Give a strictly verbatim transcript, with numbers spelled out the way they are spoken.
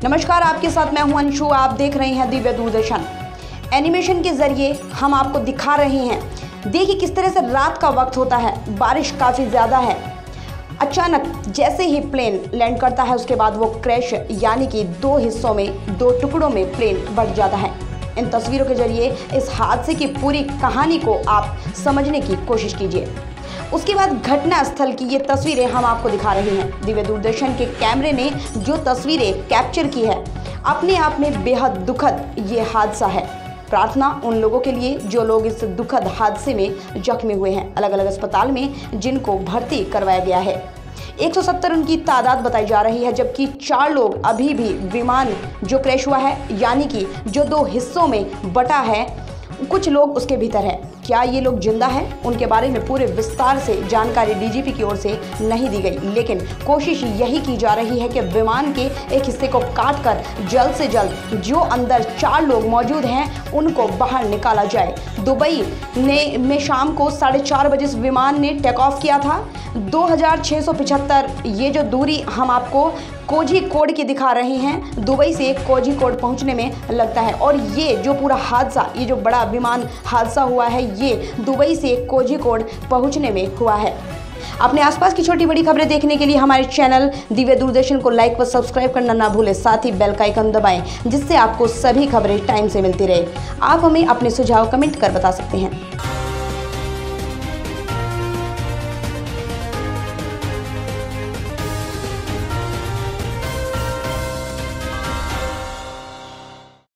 नमस्कार, आपके साथ मैं हूं अंशु। आप देख रहे हैं दिव्य दूरदर्शन। एनिमेशन के जरिए हम आपको दिखा रहे हैं। देखिए किस तरह से रात का वक्त होता है, बारिश काफ़ी ज़्यादा है। अचानक जैसे ही प्लेन लैंड करता है उसके बाद वो क्रैश यानी कि दो हिस्सों में, दो टुकड़ों में प्लेन बढ़ जाता है। इन तस्वीरों के जरिए इस हादसे की पूरी कहानी को आप समझने की कोशिश कीजिए। उसके बाद घटना स्थल की ये तस्वीरें हम आपको दिखा रहे हैं। दिव्य दूरदर्शन के कैमरे ने जो तस्वीरें कैप्चर की है, अपने आप में बेहद दुखद ये हादसा है। प्रार्थना उन लोगों के लिए जो लोग इस दुखद हादसे में जख्मी हुए हैं, अलग अलग अस्पताल में जिनको भर्ती करवाया गया है। एक सौ सत्तर उनकी तादाद बताई जा रही है, जबकि चार लोग अभी भी विमान जो क्रैश हुआ है यानी कि जो दो हिस्सों में बटा है, कुछ लोग उसके भीतर हैं। क्या ये लोग जिंदा हैं? उनके बारे में पूरे विस्तार से जानकारी डीजीपी की ओर से नहीं दी गई, लेकिन कोशिश यही की जा रही है कि विमान के एक हिस्से को काटकर जल्द से जल्द जो अंदर चार लोग मौजूद हैं उनको बाहर निकाला जाए। दुबई ने में शाम को साढ़े चार बजे इस विमान ने टेक ऑफ किया था। दो हज़ार छः सौ पचहत्तर ये जो दूरी हम आपको कोझीकोड की दिखा रहे हैं, दुबई से कोझीकोड पहुंचने में लगता है। और ये जो पूरा हादसा, ये जो बड़ा विमान हादसा हुआ है, ये दुबई से कोझीकोड पहुंचने में हुआ है। अपने आसपास की छोटी बड़ी खबरें देखने के लिए हमारे चैनल दिव्य दूरदर्शन को लाइक व सब्सक्राइब करना ना भूलें। साथ ही बेल का आइकन दबाएं, जिससे आपको सभी खबरें टाइम से मिलती रहे। आप हमें अपने सुझाव कमेंट कर बता सकते हैं।